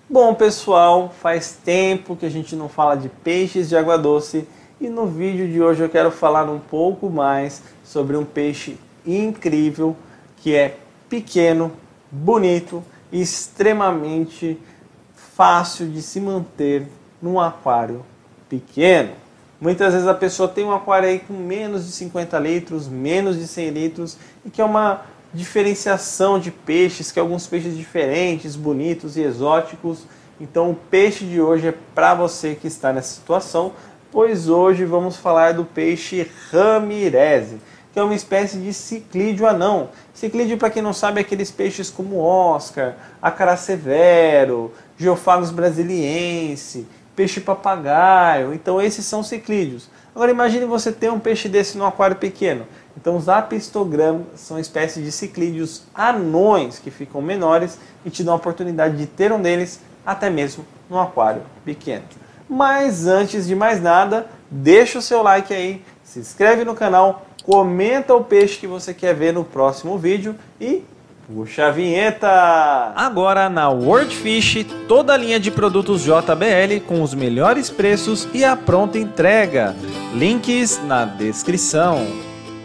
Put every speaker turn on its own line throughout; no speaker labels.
Bom, pessoal, faz tempo que a gente não fala de peixes de água doce e no vídeo de hoje eu quero falar um pouco mais sobre um peixe incrível que é pequeno, bonito e extremamente fácil de se manter num aquário pequeno. Muitas vezes a pessoa tem um aquário aí com menos de 50 litros, menos de 100 litros e que é uma diferenciação de peixes, que alguns peixes diferentes, bonitos e exóticos. Então o peixe de hoje é para você que está nessa situação, pois hoje vamos falar do peixe ramireze, que é uma espécie de ciclídeo anão. Ciclídeo, para quem não sabe, é aqueles peixes como Oscar, acará severo, geofagus brasiliense, peixe papagaio. Então esses são ciclídeos. Agora imagine você ter um peixe desse no aquário pequeno. Então os apistogramas são espécies de ciclídeos anões que ficam menores e te dão a oportunidade de ter um deles até mesmo no aquário pequeno. Mas antes de mais nada, deixa o seu like aí, se inscreve no canal, comenta o peixe que você quer ver no próximo vídeo e puxa a vinheta! Agora na Worldfish, toda a linha de produtos JBL com os melhores preços e a pronta entrega. Links na descrição.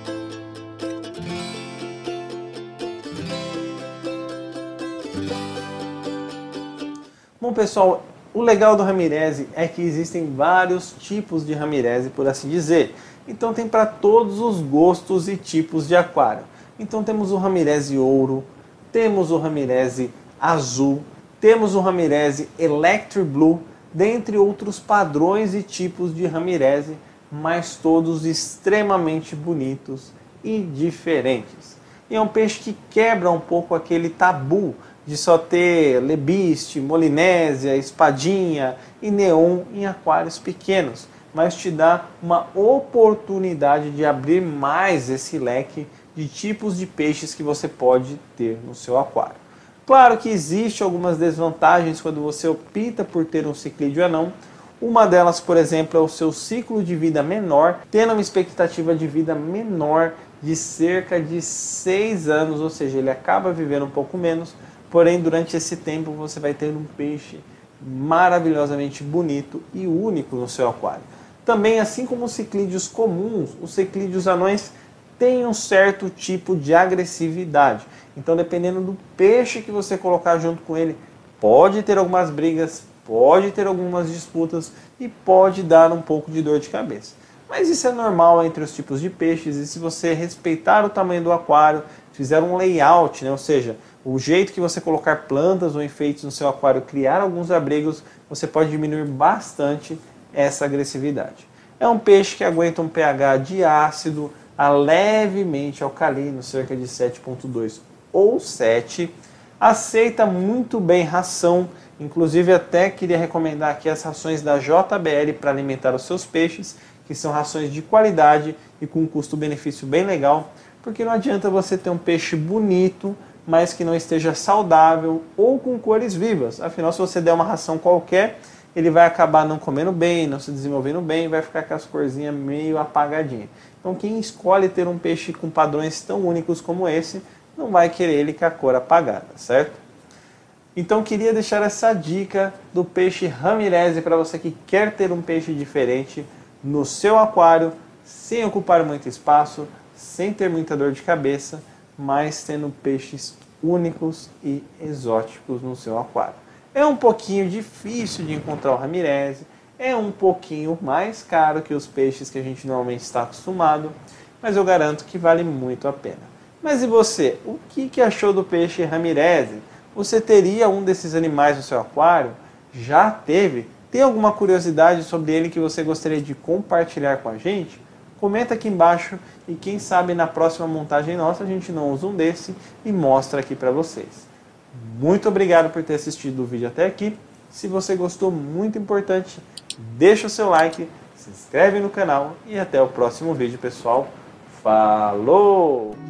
Bom, pessoal, o legal do ramireze é que existem vários tipos de ramireze, por assim dizer. Então tem para todos os gostos e tipos de aquário. Então temos o ramireze ouro, temos o ramireze azul, temos o ramireze electric blue, dentre outros padrões e tipos de ramireze, mas todos extremamente bonitos e diferentes. E é um peixe que quebra um pouco aquele tabu de só ter lebiste, molinésia, espadinha e neon em aquários pequenos, mas te dá uma oportunidade de abrir mais esse leque de tipos de peixes que você pode ter no seu aquário. Claro que existe algumas desvantagens quando você opta por ter um ciclídeo anão. Uma delas, por exemplo, é o seu ciclo de vida menor, tendo uma expectativa de vida menor de cerca de 6 anos, ou seja, ele acaba vivendo um pouco menos, porém durante esse tempo você vai ter um peixe maravilhosamente bonito e único no seu aquário. Também, assim como os ciclídeos comuns, os ciclídeos anões têm um certo tipo de agressividade. Então, dependendo do peixe que você colocar junto com ele, pode ter algumas brigas, pode ter algumas disputas e pode dar um pouco de dor de cabeça. Mas isso é normal entre os tipos de peixes e se você respeitar o tamanho do aquário, fizer um layout, ou seja, o jeito que você colocar plantas ou enfeites no seu aquário, criar alguns abrigos, você pode diminuir bastante essa agressividade. É um peixe que aguenta um pH de ácido a levemente alcalino, cerca de 7,2 ou 7. Aceita muito bem ração, inclusive até queria recomendar aqui as rações da JBL para alimentar os seus peixes, que são rações de qualidade e com um custo-benefício bem legal, porque não adianta você ter um peixe bonito, mas que não esteja saudável ou com cores vivas. Afinal, se você der uma ração qualquer, ele vai acabar não comendo bem, não se desenvolvendo bem, vai ficar com as corzinhas meio apagadinhas. Então quem escolhe ter um peixe com padrões tão únicos como esse, não vai querer ele com a cor apagada, certo? Então queria deixar essa dica do peixe ramireze para você que quer ter um peixe diferente no seu aquário, sem ocupar muito espaço, sem ter muita dor de cabeça, mas tendo peixes únicos e exóticos no seu aquário. É um pouquinho difícil de encontrar o ramireze, é um pouquinho mais caro que os peixes que a gente normalmente está acostumado, mas eu garanto que vale muito a pena. Mas e você? O que achou do peixe ramireze? Você teria um desses animais no seu aquário? Já teve? Tem alguma curiosidade sobre ele que você gostaria de compartilhar com a gente? Comenta aqui embaixo e quem sabe na próxima montagem nossa a gente não usa um desse e mostra aqui para vocês. Muito obrigado por ter assistido o vídeo até aqui. Se você gostou, muito importante, deixa o seu like, se inscreve no canal e até o próximo vídeo, pessoal. Falou!